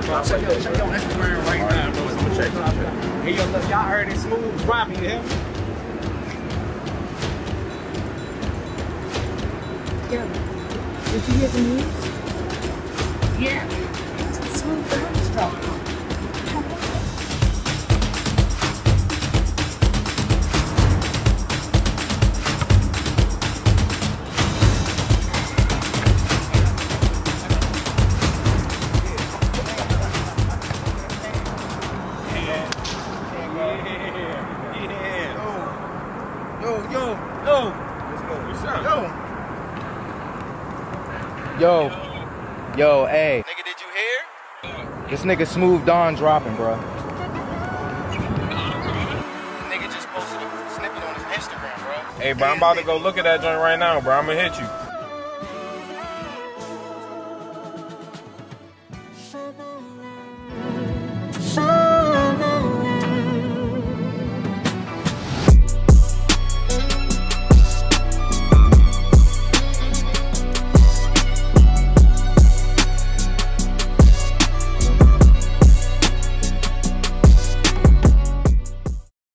I'll check your Instagram right now, bro. I'm gonna check. Hey, yo, look, y'all heard it smooth dropping, you hear me? Yo, did you hear the news? Yeah. Smooth Don's dropping. Yo, hey. Nigga, did you hear? This nigga Smooth Don dropping, bro. The nigga just posted a snippet on his Instagram, bro. Hey, bro, I'm about to go look at that joint right now, bro. I'm gonna hit you.